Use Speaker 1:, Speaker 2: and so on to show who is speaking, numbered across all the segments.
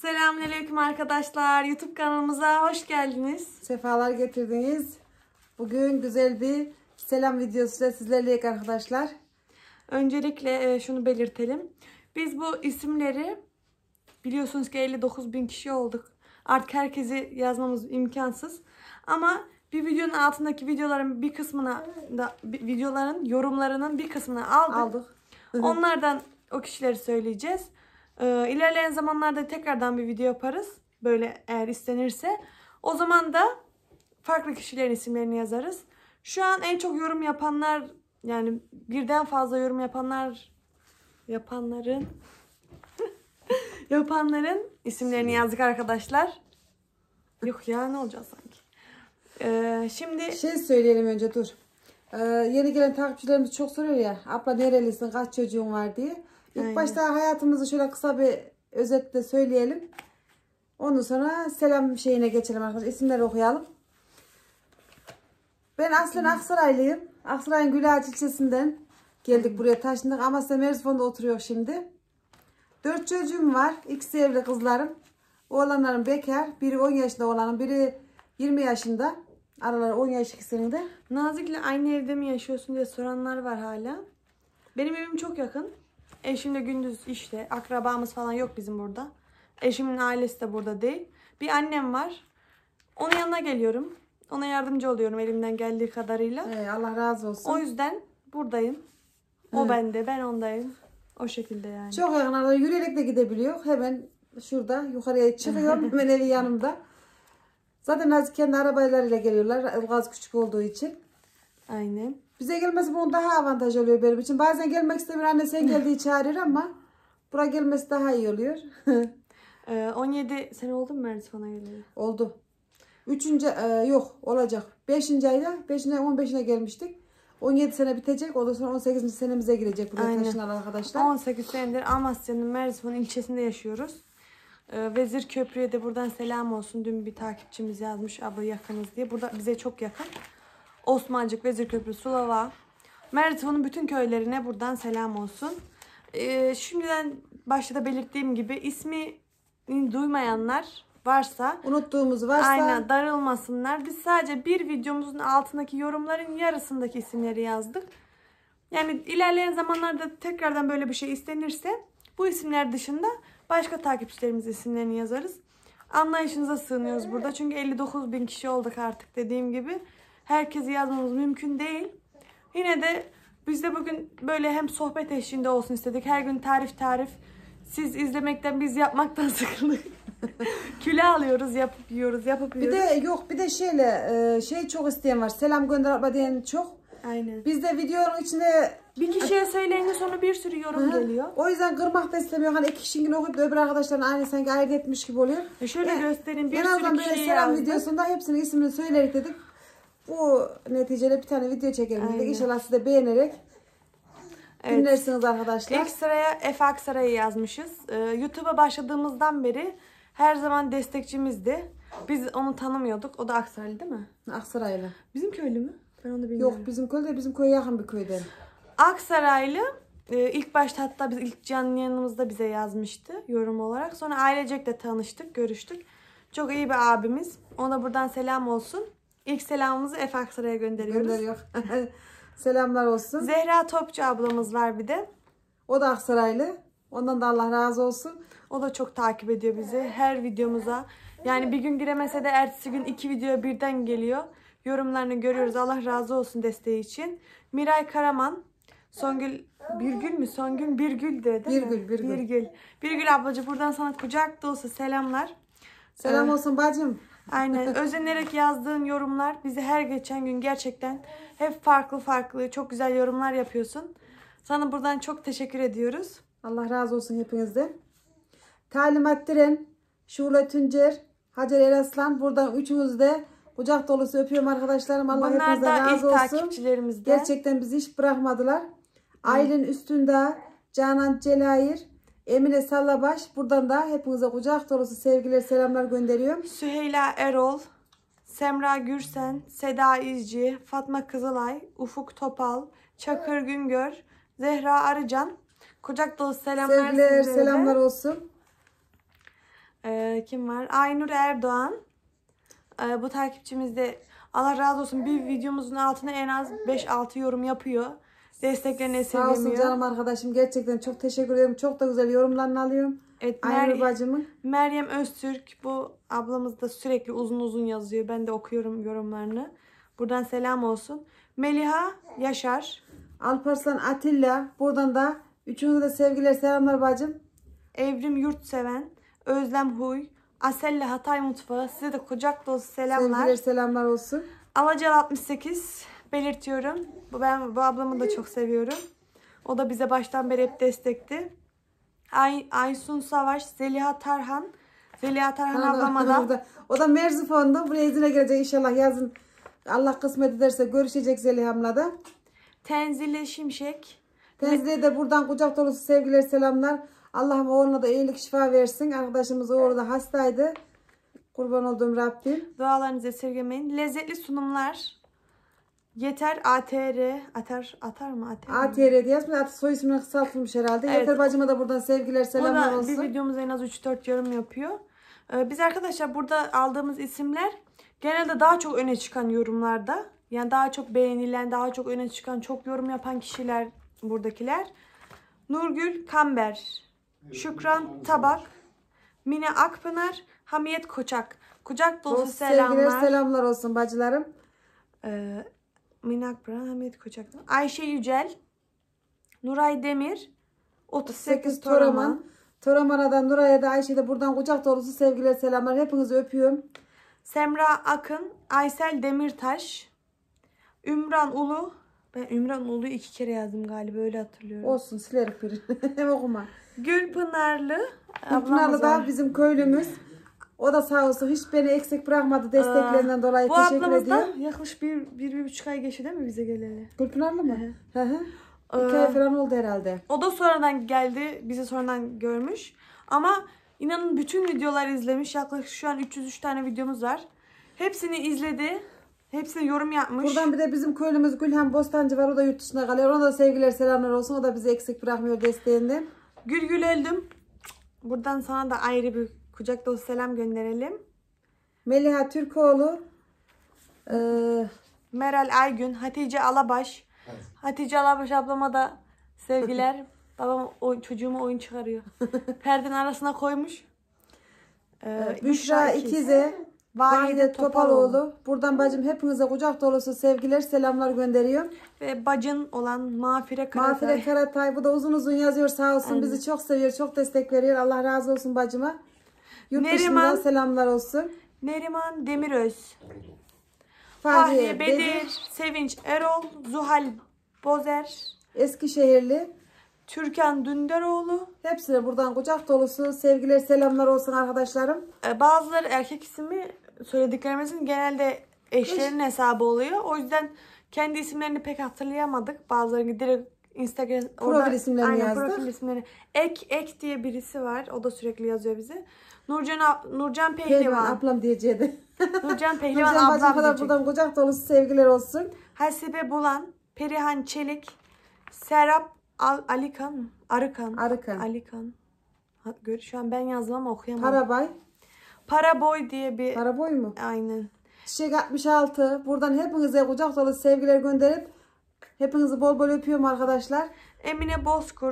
Speaker 1: Selamünaleyküm arkadaşlar. YouTube kanalımıza hoş geldiniz.
Speaker 2: Sefalar getirdiniz. Bugün güzel bir selam videosuyla sizlerleyiz arkadaşlar.
Speaker 1: Öncelikle şunu belirtelim. Biz bu isimleri biliyorsunuz ki 59.000 kişi olduk. Artık herkesi yazmamız imkansız. Ama bir videonun altındaki videoların bir kısmına da videoların yorumlarının bir kısmını aldık. Onlardan o kişileri söyleyeceğiz. İlerleyen zamanlarda tekrardan bir video yaparız. Böyle eğer istenirse. O zaman da farklı kişilerin isimlerini yazarız. Şu an en çok yorum yapanlar, yani birden fazla yorum yapanların isimlerini yazdık arkadaşlar. Yok ya, ne olacak sanki. Şimdi
Speaker 2: söyleyelim önce, dur. Yeni gelen takipçilerimiz çok soruyor ya. Abla nerelisin, kaç çocuğun var diye. İlk başta hayatımızı şöyle kısa bir özetle söyleyelim. Ondan sonra selam şeyine geçelim arkadaşlar. İsimleri okuyalım. Ben aslen Aksaraylıyım. Aksaray'ın Gülağaç ilçesinden geldik, buraya taşındık. Amasya Merzifon'da oturuyor şimdi. 4 çocuğum var. İkisi evli kızlarım. Oğlanlarım bekar. Biri 10 yaşında oğlanım, biri 20 yaşında. Araları 10 yaş ikisinin de.
Speaker 1: Nazik'le aynı evde mi yaşıyorsun diye soranlar var hala. Benim evim çok yakın. Eşim de gündüz işte. Akrabamız falan yok bizim burada. Eşimin ailesi de burada değil. Bir annem var. Onun yanına geliyorum. Ona yardımcı oluyorum elimden geldiği kadarıyla.
Speaker 2: Allah razı olsun.
Speaker 1: O yüzden buradayım. O bende, ben ondayım. O şekilde yani.
Speaker 2: Çok yakın. Yürüyerek de gidebiliyor. Hemen şurada yukarıya çıkıyorum. Hemen evi yanımda. Zaten Nazik kendi arabalarıyla geliyorlar. Ilgaz küçük olduğu için.
Speaker 1: Aynen.
Speaker 2: Bize gelmesi bunun daha avantaj oluyor benim için. Bazen gelmek istemiyor. Anne sen geldiği çağırır ama buraya gelmesi daha iyi oluyor.
Speaker 1: 17 sene oldu mu Merzifon'a geleli?
Speaker 2: Oldu. Yok olacak. 5. ayda 15'ine gelmiştik. 17 sene bitecek. Ondan sonra 18. senemize girecek buraya taşınan arkadaşlar.
Speaker 1: 18 senedir Amasya'nın Merzifon ilçesinde yaşıyoruz. Vezir Köprü'ye de buradan selam olsun. Dün bir takipçimiz yazmış, abla yakınız diye. Burada bize çok yakın. Osmancık, Vezir Köprü, Sulava. Merzifon'un bütün köylerine buradan selam olsun. Şimdiden başta da belirttiğim gibi ismi duymayanlar varsa,
Speaker 2: unuttuğumuz varsa
Speaker 1: aynen, darılmasınlar. Biz sadece bir videomuzun altındaki yorumların yarısındaki isimleri yazdık. Yani ilerleyen zamanlarda tekrardan böyle bir şey istenirse bu isimler dışında başka takipçilerimizin isimlerini yazarız. Anlayışınıza sığınıyoruz burada. Çünkü 59.000 kişi olduk artık, dediğim gibi. Herkesi yazmamız mümkün değil. Yine de biz de bugün böyle hem sohbet eşliğinde olsun istedik. Her gün tarif. Siz izlemekten, biz yapmaktan sıkıldık. Kilo alıyoruz, yapıp yiyoruz.
Speaker 2: Bir de şey çok isteyen var. Selam gönder abla diyen çok.
Speaker 1: Aynen.
Speaker 2: Biz de videonun içinde
Speaker 1: bir kişiye söyleyince sonra bir sürü yorum geliyor.
Speaker 2: O yüzden kırmak da istemiyor. Hani 2 kişinin okuyup da öbür arkadaşların aynı sanki ayırt etmiş gibi oluyor.
Speaker 1: Şöyle göstereyim. Bir
Speaker 2: en
Speaker 1: sürü kişiye
Speaker 2: selam
Speaker 1: yazdık.
Speaker 2: videosunda hepsinin ismini söyleyerek dedik. Bu neticede bir tane video çekelim dedik. İnşallah siz de beğenerek dinlersiniz arkadaşlar.
Speaker 1: İlk sıraya Efe Aksaray'ı yazmışız. YouTube'a başladığımızdan beri her zaman destekçimizdi. Biz onu tanımıyorduk. O da Aksaraylı değil mi?
Speaker 2: Aksaraylı.
Speaker 1: Bizim köylü mü? Ben onu bilmiyorum.
Speaker 2: Yok, bizim köyde, bizim köye yakın bir köyden.
Speaker 1: Aksaraylı. İlk başta hatta biz ilk canlı yayınımızda bize yazmıştı yorum olarak. Sonra ailecek de tanıştık, görüştük. Çok iyi bir abimiz. Ona buradan selam olsun. İlk selamımızı Efe Aksaray'a gönderiyoruz.
Speaker 2: Selamlar olsun.
Speaker 1: Zehra Topçu ablamız var bir de.
Speaker 2: O da Aksaraylı. Ondan da Allah razı olsun.
Speaker 1: O da çok takip ediyor bizi. Her videomuza. Yani bir gün giremese de ertesi gün 2 video birden geliyor. Yorumlarını görüyoruz. Allah razı olsun desteği için. Miray Karaman. Songül Birgül mü? Songül Birgül de değil mi? Birgül. Birgül ablacığım, buradan sana kucak dolusu selamlar.
Speaker 2: Selam olsun bacım.
Speaker 1: Aynen. Özenerek yazdığın yorumlar bizi her geçen gün gerçekten hep farklı çok güzel yorumlar yapıyorsun. Sana buradan çok teşekkür ediyoruz.
Speaker 2: Allah razı olsun hepinizden. Talimat Diren, Şule Tüncer, Hacer Eraslan, buradan üçünüzü de kucak dolusu öpüyorum arkadaşlarım. Allah hepinizden razı olsun.
Speaker 1: Takipçilerimizden.
Speaker 2: Gerçekten bizi hiç bırakmadılar. Aylin Üstünde, Canan Celayir, Emine Sallabaş, buradan da hepinize kucak dolusu sevgiler, selamlar gönderiyorum.
Speaker 1: Süheyla Erol, Semra Gürsen, Seda İzci, Fatma Kızılay, Ufuk Topal, Çakır Güngör, Zehra Arıcan. Kucak dolusu selamlar.
Speaker 2: Sevgiler, selamlar olsun.
Speaker 1: Kim var? Aynur Erdoğan. Bu takipçimiz de Allah razı olsun bir videomuzun altına en az 5-6 yorum yapıyor. Desteklerini esirgemiyor.
Speaker 2: Sağ olsun canım arkadaşım. Gerçekten çok teşekkür ederim. Çok da güzel yorumlarını alıyorum.
Speaker 1: Evet,
Speaker 2: Aynur bacımın.
Speaker 1: Meryem Öztürk, bu ablamız da sürekli uzun uzun yazıyor. Ben de okuyorum yorumlarını. Buradan selam olsun. Meliha Yaşar.
Speaker 2: Alparslan Atilla. Buradan da üçünüze de sevgiler selamlar bacım.
Speaker 1: Evrim Yurtseven. Özlem Huy. Aselle Hatay Mutfağı. Size de kucak dolusu selamlar.
Speaker 2: Sevgiler selamlar olsun.
Speaker 1: Alacal 68 belirtiyorum. Ben bu ablamı da çok seviyorum. O da bize baştan beri hep destekti. Aysun Savaş, Zeliha Tarhan. Zeliha Tarhan ablama da.
Speaker 2: O da Merzifon'da. Buraya izine gelecek inşallah yazın. Allah kısmet ederse görüşecek Zeliha'mla da.
Speaker 1: Tenzile Şimşek.
Speaker 2: Tenzile'ye de buradan kucak dolusu sevgiler selamlar. Allah'ım oğluna da iyilik şifa versin. Arkadaşımız oğlu da hastaydı. Kurban olduğum Rabbim.
Speaker 1: Dualarınızı esirgemeyin. Lezzetli sunumlar. Yeter ATR. Atar mı?
Speaker 2: ATR diye yazmıyor. Soy ismini kısaltılmış herhalde.
Speaker 1: Evet.
Speaker 2: Yeter bacıma da buradan sevgiler selamlar
Speaker 1: O da
Speaker 2: olsun.
Speaker 1: bir videomuz en az 3-4 yorum yapıyor. Biz arkadaşlar burada aldığımız isimler genelde daha çok öne çıkan yorumlarda. Yani daha çok beğenilen, daha çok öne çıkan, çok yorum yapan kişiler buradakiler. Nurgül Kamber, Şükran Tabak, Mine Akpınar, Hamiyet Koçak. Kucak dolusu selamlar.
Speaker 2: Sevgiler selamlar olsun bacılarım.
Speaker 1: Mine Akpınar, Hamiyet Koçak. Ayşe Yücel, Nuray Demir, 38 Toraman.
Speaker 2: Toraman'a Nuray'a da Ayşe'ye de buradan kucak dolusu sevgiler selamlar. Hepinizi öpüyorum.
Speaker 1: Semra Akın, Aysel Demirtaş, Ümran Ulu. Ben Ümran Ulu'yu 2 kere yazdım galiba, öyle hatırlıyorum.
Speaker 2: Olsun silerim bir. Hem okuma.
Speaker 1: Gülpınarlı.
Speaker 2: Gülpınarlı da bizim köylümüz. O da sağ olsun hiç beni eksik bırakmadı desteklerinden dolayı.
Speaker 1: Bu
Speaker 2: Teşekkür
Speaker 1: ablamız da
Speaker 2: ediyorum.
Speaker 1: yaklaşık 1,5 ay geçti değil mi bize geleli?
Speaker 2: Gülpınarlı mı? Hı hı. 2 ay falan oldu herhalde.
Speaker 1: O da sonradan geldi. Bizi sonradan görmüş. Ama inanın bütün videoları izlemiş. Yaklaşık şu an 303 tane videomuz var. Hepsini izledi. Hepsine yorum yapmış.
Speaker 2: Buradan bir de bizim köylümüz Gülhan Bostancı var. O da yurt dışına kalıyor. Ona da sevgiler selamlar olsun. O da bizi eksik bırakmıyor desteğinden.
Speaker 1: Gül öldüm. Buradan sana da ayrı bir kucak dolusu selam gönderelim. Meliha
Speaker 2: Türkoğlu.
Speaker 1: Meral Aygün. Hatice Alabaş. Evet. Hatice Alabaş ablama da sevgiler. Babam çocuğuma oyun çıkarıyor. Perdenin arasına koymuş.
Speaker 2: Büşra İkize. Vahide Topaloğlu. Buradan bacım hepinize kucak dolusu sevgiler selamlar gönderiyorum.
Speaker 1: Ve bacın olan Mağfire Karatay.
Speaker 2: Mağfire Karatay. Bu da uzun uzun yazıyor sağ olsun. Aynen. Bizi çok seviyor. Çok destek veriyor. Allah razı olsun bacıma. Yurt dışından selamlar olsun.
Speaker 1: Neriman Demiröz. Fahriye Bedir. Sevinç Erol. Zuhal Bozer.
Speaker 2: Eskişehirli.
Speaker 1: Türkan Dündaroğlu.
Speaker 2: Hepsine buradan kucak dolusu sevgiler selamlar olsun arkadaşlarım.
Speaker 1: Bazıları erkek ismi söylediklerimizin genelde eşlerin hesabı oluyor. O yüzden kendi isimlerini pek hatırlayamadık. Bazılarını direkt Instagram
Speaker 2: profil isimlerini yazdık.
Speaker 1: Profil isimlerini. Ek diye birisi var. O da sürekli yazıyor bize. Nurcan Pehlivan.
Speaker 2: Ablam diyeceğiydi.
Speaker 1: Nurcan Pehlivan ablam diyecek.
Speaker 2: Buradan kucak dolusu sevgiler olsun.
Speaker 1: Hasibe Bulan, Perihan Çelik, Serap Alikan. Alikan. Şu an ben yazdım ama okuyamadım. Paraboy diye bir...
Speaker 2: Paraboy mu?
Speaker 1: Aynen.
Speaker 2: Çiçek 66. Buradan hepinize kucak dolusu sevgiler gönderip hepinizi bol bol öpüyorum arkadaşlar.
Speaker 1: Emine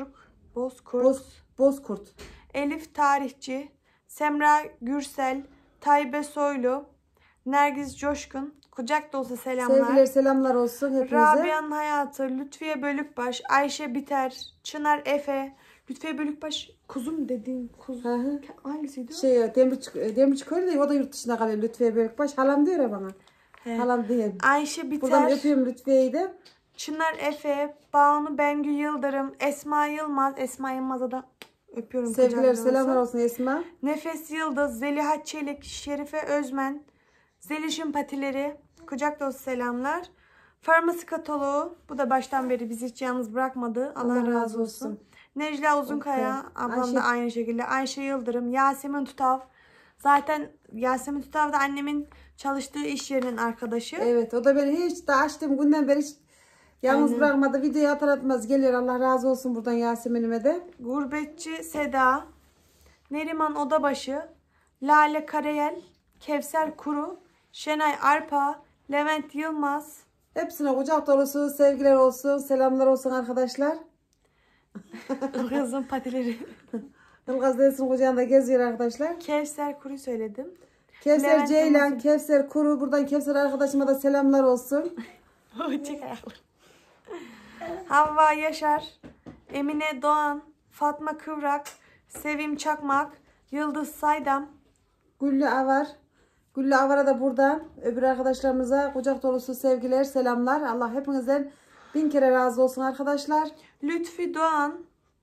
Speaker 2: Bozkurt.
Speaker 1: Elif Tarihçi. Semra Gürsel. Taybe Soylu. Nergiz Coşkun. Kucak dolusu selamlar.
Speaker 2: Sevgiler selamlar olsun hepinize.
Speaker 1: Rabia'nın hayatı. Lütfiye Bölükbaş. Ayşe Biter. Çınar Efe. Lütfiye Bölükbaş kuzum dediğin kuzu. Hangisiydi o?
Speaker 2: Demirci köylü de o da yurt dışına kalıyor. Lütfiye Bölükbaş. Halam diyor ya bana. He. Halam diyor.
Speaker 1: Ayşe Biter.
Speaker 2: Buradan öpüyorum Lütfiye'yi de.
Speaker 1: Çınar Efe. Banu Bengü Yıldırım. Esma Yılmaz. Esma Yılmaz'a da öpüyorum.
Speaker 2: Sevgiler selamlar olsun Esma.
Speaker 1: Nefes Yıldız. Zeliha Çelik. Şerife Özmen. Zeliş'in patileri. Kucak dolusu selamlar. Farmasi Kataloğu. Bu da baştan beri bizi hiç yalnız bırakmadı. Allah razı olsun. Necla Uzunkaya. Ablam da aynı şekilde. Ayşe Yıldırım. Yasemin Tutav. Zaten Yasemin Tutav da annemin çalıştığı iş yerinin arkadaşı.
Speaker 2: Evet, o da beni hiç de açtığım günden beri hiç yalnız bırakmadı. Videoyu atar atmaz geliyor. Allah razı olsun buradan Yasemin'ime de.
Speaker 1: Gurbetçi Seda. Neriman Odabaşı. Lale Karayel, Kevser Kuru, Şenay Arpa, Levent Yılmaz.
Speaker 2: Hepsine kucak dolusu sevgiler olsun, selamlar olsun arkadaşlar.
Speaker 1: Ilgaz'ın patileri.
Speaker 2: Ilgaz Delsin kucağında geziyor arkadaşlar.
Speaker 1: Kevser Kuru söyledim.
Speaker 2: Kevser
Speaker 1: Levent
Speaker 2: Ceylan,
Speaker 1: Yılmaz'ın-
Speaker 2: Kevser Kuru. Buradan Kevser arkadaşıma da selamlar olsun.
Speaker 1: Çek ayakları. Havva Yaşar, Emine Doğan, Fatma Kıvrak, Sevim Çakmak, Yıldız Saydam.
Speaker 2: Güllü Avar. Güllü Avar'a da buradan öbür arkadaşlarımıza kucak dolusu sevgiler, selamlar. Allah hepinizden 1000 kere razı olsun arkadaşlar.
Speaker 1: Lütfi Doğan,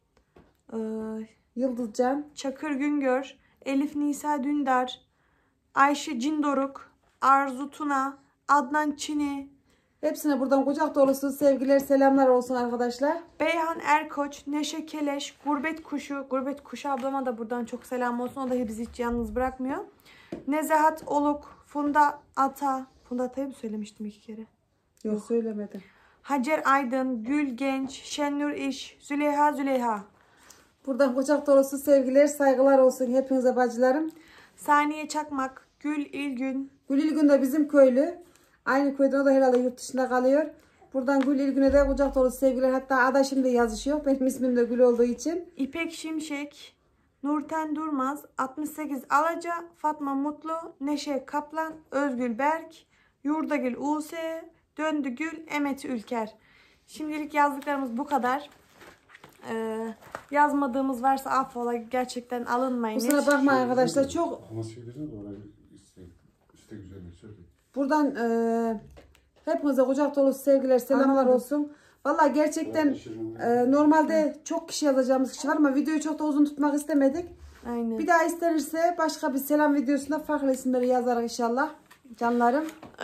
Speaker 2: Yıldızcan.
Speaker 1: Çakır Güngör, Elif Nisa Dündar, Ayşe Cindoruk, Arzu Tuna, Adnan Çini,
Speaker 2: Hepsine buradan kucak dolusu sevgiler, selamlar olsun arkadaşlar.
Speaker 1: Beyhan Erkoç, Neşe Keleş, Gurbet Kuşu. Gurbet Kuşu ablama da buradan çok selam olsun. O da bizi hiç yalnız bırakmıyor. Nezahat Oluk, Funda Ata. Funda Ata'yı mı söylemiştim 2 kere?
Speaker 2: Yok söylemedim.
Speaker 1: Hacer Aydın, Gül Genç, Şennur İş, Züleyha.
Speaker 2: Buradan kucak dolusu sevgiler, saygılar olsun hepinize bacılarım.
Speaker 1: Saniye Çakmak, Gül İlgün.
Speaker 2: Gül İlgün de bizim köylü. Aynı köyden, o da herhalde yurt dışında kalıyor. Buradan Gül İlgün'e de kucak dolusu sevgiler. Hatta adaşım da yazışıyor. Benim ismim de Gül olduğu için.
Speaker 1: İpek Şimşek, Nurten Durmaz, 68 Alaca, Fatma Mutlu, Neşe Kaplan, Özgül Berk, Yurdagül Use, Döndü Gül, Emeti Ülker. Şimdilik yazdıklarımız bu kadar. Yazmadığımız varsa affola, gerçekten alınmayın.
Speaker 2: Kusura bakmayın arkadaşlar. Çok
Speaker 3: Ama söyledin de orayı işte güzel söyle.
Speaker 2: buradan hepinize kucak dolusu sevgiler, selamlar
Speaker 1: Anladım.
Speaker 2: olsun. Vallahi gerçekten normalde çok kişi yazacağımız kişi var ama videoyu çok da uzun tutmak istemedik.
Speaker 1: Aynen.
Speaker 2: Bir daha istenirse başka bir selam videosunda farklı isimleri yazarız inşallah. Canlarım.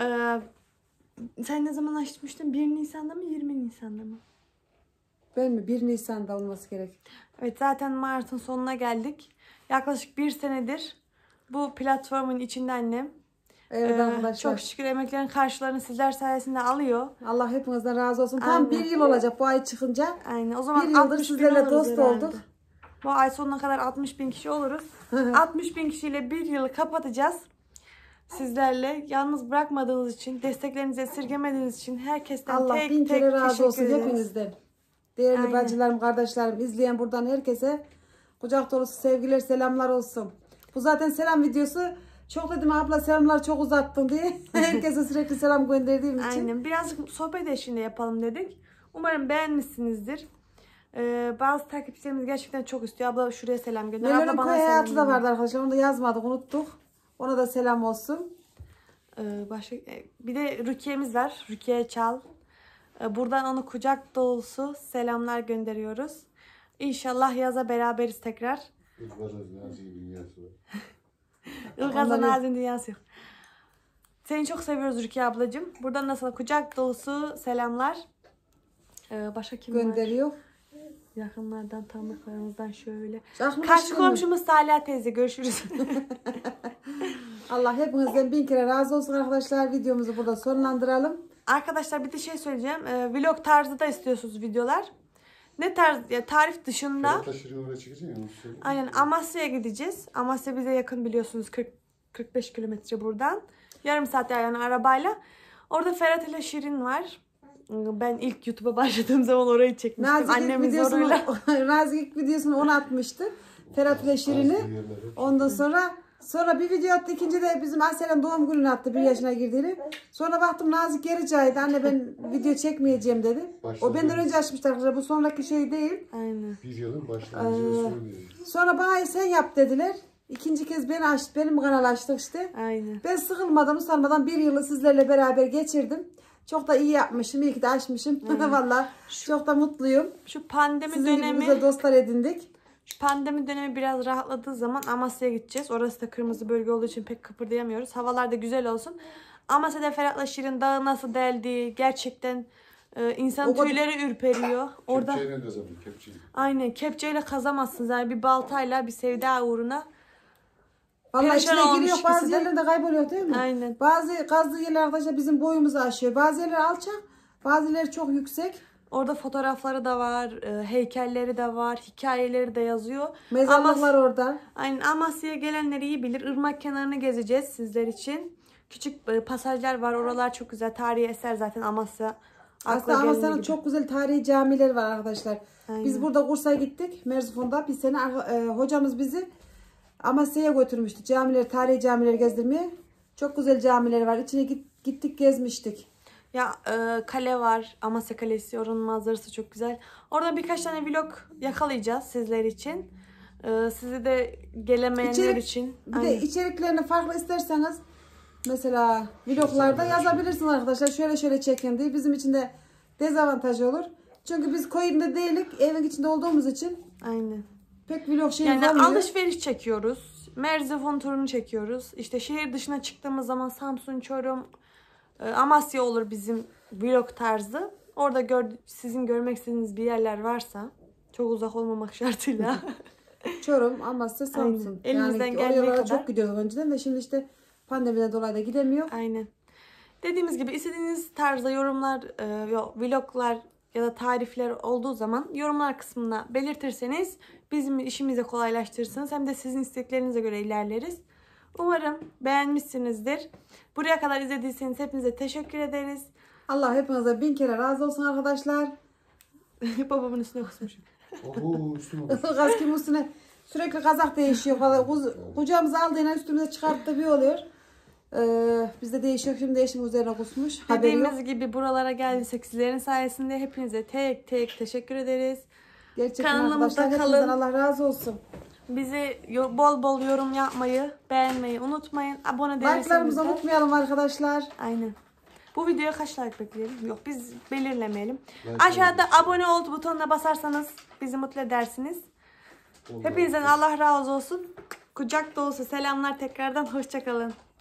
Speaker 1: Sen ne zaman açmıştın? 1 Nisan'da mı 20 Nisan'da mı?
Speaker 2: Ben mi? 1 Nisan'da olması gerek.
Speaker 1: Evet, zaten Mart'ın sonuna geldik. Yaklaşık 1 senedir bu platformun içinde annem.
Speaker 2: Evet arkadaşlar.
Speaker 1: Çok şükür emeklerin karşılarını sizler sayesinde alıyor.
Speaker 2: Allah hepinizden razı olsun. Tam
Speaker 1: Aynen.
Speaker 2: 1 yıl olacak bu ay çıkınca.
Speaker 1: Aynen. O zaman
Speaker 2: 1 yıldır
Speaker 1: 60 bin
Speaker 2: sizlerle
Speaker 1: oluruz
Speaker 2: dost
Speaker 1: herhalde.
Speaker 2: olduk.
Speaker 1: Bu ay sonuna kadar 60 bin kişi oluruz. 60 bin kişiyle 1 yılı kapatacağız. Sizlerle yalnız bırakmadığınız için, desteklerinizi esirgemediğiniz için herkesten
Speaker 2: Allah
Speaker 1: tek
Speaker 2: 1000
Speaker 1: tek
Speaker 2: kere razı
Speaker 1: teşekkür
Speaker 2: olsun
Speaker 1: ederiz.
Speaker 2: hepinizden. Değerli
Speaker 1: Aynen.
Speaker 2: bacılarım, kardeşlerim, izleyen buradan herkese kucak dolusu sevgiler, selamlar olsun. Bu zaten selam videosu. Çok dedim abla selamlar çok uzattın diye. Herkese sürekli selam gönderdiğim için.
Speaker 1: Aynen. Birazcık sohbet eşliğinde yapalım dedik. Umarım beğenmişsinizdir. Bazı takipçilerimiz gerçekten çok istiyor. Abla şuraya selam gönder.
Speaker 2: Melon'un
Speaker 1: Abla bana
Speaker 2: köy
Speaker 1: selam
Speaker 2: hayatı da
Speaker 1: gönder.
Speaker 2: vardı arkadaşlar. Onu da yazmadık, unuttuk. Ona da selam olsun.
Speaker 1: Başka, bir de Rukiye'miz var. Rukiye Çal. Buradan onu kucak dolusu selamlar gönderiyoruz. İnşallah yaza beraberiz tekrar.
Speaker 3: Ilgaz'ın nazik dünyası var.
Speaker 1: Ilgaz'ın
Speaker 2: Onları-
Speaker 1: ağzın dünyası yok. Seni çok seviyoruz Rukiye ablacığım. Buradan nasıl kucak dolusu selamlar. Başka kim var?
Speaker 2: Gönderiyor.
Speaker 1: Yakınlardan, tanıdıklarımızdan şöyle.
Speaker 2: Aklımda
Speaker 1: Karşı
Speaker 2: şimdi-
Speaker 1: komşumuz Salih teyze. Görüşürüz.
Speaker 2: Allah hepinizden 1000 kere razı olsun arkadaşlar. Videomuzu burada sonlandıralım.
Speaker 1: Arkadaşlar bir de şey söyleyeceğim. Vlog tarzı da istiyorsunuz videolar. Ne tarz? Ya tarif dışında.
Speaker 3: Ferhat Taşır'ın oraya çıkacaksın ya onu söyle.
Speaker 1: Aynen, Amasya'ya gideceğiz. Amasya bize yakın biliyorsunuz, 45 kilometre buradan. Yarım saat yani arabayla. Orada Ferhat ile Şirin var. Ben ilk YouTube'a başladığım zaman orayı çekmiştim.
Speaker 2: Nazik ilk
Speaker 1: Annemin
Speaker 2: videosunu,
Speaker 1: zoruyla.
Speaker 2: Nazik ilk videosunu onu atmıştı. Ferhat ile Şirin'i. Ondan sonra bir video attı. İkinci de bizim Asya'nın doğum gününü attı. 1 yaşına girdiğini. Sonra baktım Nazik geri caydı. Anne ben video çekmeyeceğim dedi. O benden önce açmıştı arkadaşlar. Bu sonraki şey değil.
Speaker 1: Aynen.
Speaker 3: Videonun başlangıcını söyleyeyim.
Speaker 2: Sonra bana sen yap dediler. İkinci kez beni açtı. Benim kanal açtık işte.
Speaker 1: Aynen.
Speaker 2: Ben sıkılmadan usanmadan 1 yılı sizlerle beraber geçirdim. Çok da iyi yapmışım. İyi ki de açmışım. Vallahi çok da mutluyum.
Speaker 1: Şu pandemi
Speaker 2: Sizin gibi
Speaker 1: dönemi,
Speaker 2: güzel dostlar edindik.
Speaker 1: şu pandemi dönemi biraz rahatladığı zaman Amasya'ya gideceğiz. Orası da kırmızı bölge olduğu için pek kıpırdayamıyoruz. Havalar da güzel olsun. Amasya'da Ferhat'la Şirin dağı nasıl deldi. Gerçekten insan
Speaker 2: O kadar-
Speaker 1: tüyleri ürperiyor. Orada
Speaker 3: Kepçeyle kazandım kepçeyle.
Speaker 1: aynen kepçeyle kazamazsınız. Yani bir baltayla, bir sevda uğruna.
Speaker 2: Vallahi
Speaker 1: Perişan
Speaker 2: içine
Speaker 1: olmuş
Speaker 2: giriyor,
Speaker 1: ikisi
Speaker 2: bazı
Speaker 1: de.
Speaker 2: yerlerde kayboluyor değil mi?
Speaker 1: Aynen.
Speaker 2: Bazı kazdığı yerler arkadaşlar bizim boyumuzu aşıyor. Bazı yerler alçak, bazı yerler çok yüksek.
Speaker 1: Orada fotoğrafları da var, heykelleri de var, hikayeleri de yazıyor.
Speaker 2: Mezarlıklar orada.
Speaker 1: Aynen, Amasya'ya gelenler iyi bilir. Irmak kenarını gezeceğiz sizler için. Küçük pasajlar var. Oralar çok güzel. Tarihi eser zaten Amasya.
Speaker 2: Aslında Amasya'nın çok güzel tarihi camileri var arkadaşlar.
Speaker 1: Aynen.
Speaker 2: Biz burada kursa gittik. Merzifon'da bir sene hocamız bizi Amasya'ya götürmüştü. Camileri, tarihi camileri gezdirmeye. Çok güzel camileri var. İçine gittik, gezmiştik.
Speaker 1: Ya kale var. Amasya Kalesi. Oranın manzarası çok güzel. Orada birkaç tane vlog yakalayacağız sizler için. Sizi de gelemeyenler için.
Speaker 2: Bir de içeriklerini farklı isterseniz mesela vloglarda yazabilirsiniz arkadaşlar. Şöyle şöyle çekin diye. Bizim için de dezavantajı olur. Çünkü biz koyunda değilik. Evin içinde olduğumuz için
Speaker 1: Aynen.
Speaker 2: pek vlog şeyimiz
Speaker 1: Yani
Speaker 2: olmuyor.
Speaker 1: alışveriş çekiyoruz. Merzifon turunu çekiyoruz. İşte şehir dışına çıktığımız zaman Samsun, Çorum, Amasya olur bizim vlog tarzı. Orada sizin görmek istediğiniz bir yerler varsa, çok uzak olmamak şartıyla.
Speaker 2: Çorum, Amasya, Samsun.
Speaker 1: Aynen. Elimizden
Speaker 2: Yani
Speaker 1: geldiği
Speaker 2: oralara
Speaker 1: kadar.
Speaker 2: çok gidiyorduk önceden de şimdi işte pandemiden dolayı da gidemiyor.
Speaker 1: Aynen. Dediğimiz gibi istediğiniz tarzda yorumlar, vloglar ya da tarifler olduğu zaman yorumlar kısmına belirtirseniz bizim işimizi kolaylaştırırsınız. Hem de sizin isteklerinize göre ilerleriz. Umarım beğenmişsinizdir. Buraya kadar izlediyseniz hepinize teşekkür ederiz.
Speaker 2: Allah hepinize 1000 kere razı olsun arkadaşlar.
Speaker 1: Babamın üstüne kusmuşum.
Speaker 3: Oho üstüne bak.
Speaker 2: Kaskim üstüne sürekli kazak değişiyor falan. Kucağımıza aldığıyla üstümüze çıkarttı bir oluyor. Bizde değişiyor. Şimdi değişim üzerine kusmuş. Haberi yok.
Speaker 1: Dediğimiz gibi buralara geldiysek sizlerin sayesinde hepinize tek tek teşekkür ederiz.
Speaker 2: Gerçekten
Speaker 1: Kanalımızda
Speaker 2: arkadaşlar
Speaker 1: kalın.
Speaker 2: hepinizden Allah razı olsun.
Speaker 1: Bizi bol bol yorum yapmayı, beğenmeyi unutmayın. Abone değilseniz
Speaker 2: Like'larımızı
Speaker 1: de.
Speaker 2: unutmayalım arkadaşlar.
Speaker 1: Aynen. Bu videoya kaç like bekleyelim? Yok, biz belirlemeyelim.
Speaker 3: Like
Speaker 1: Aşağıda abone ol butonuna basarsanız bizi mutlu edersiniz. Hepinizden Allah razı olsun. Kucak dolusu selamlar tekrardan. Hoşça kalın.